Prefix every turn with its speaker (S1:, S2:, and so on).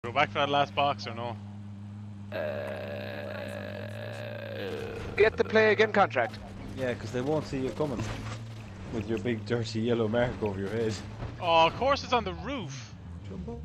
S1: Go back for that last box or no?
S2: Get the play again contract.
S3: Yeah, because they won't see you coming with your big dirty yellow mark over your head.
S1: Oh, of course it's on the roof.
S3: Jumbo.